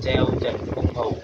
treo Trần Công Hầu.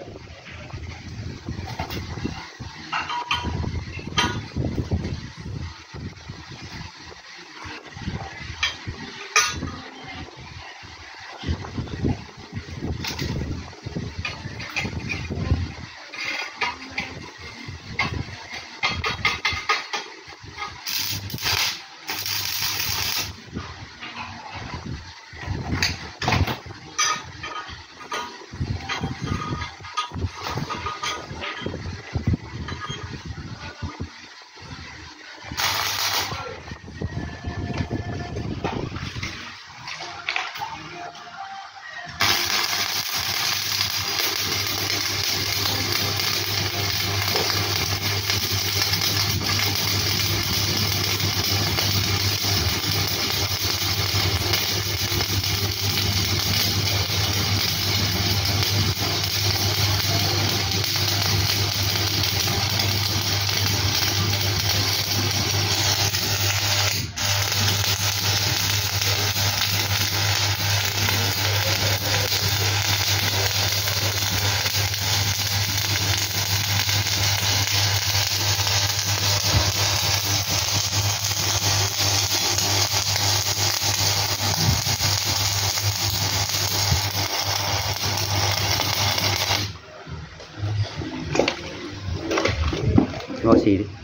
Ngồi xì đi,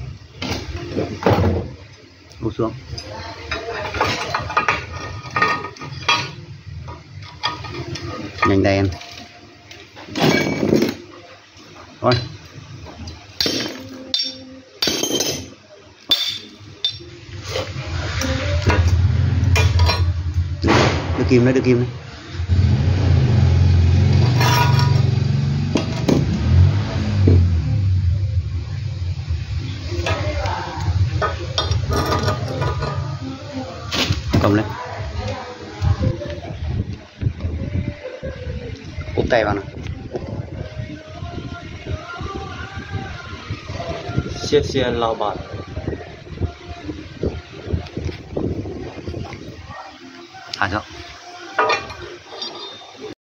ngồi xuống. Nhanh đèn thôi. Đưa kim đấy, đưa kim đấy. Cầm lên, úp tay vào nào. Xiết xiên lao bản. Thả cho.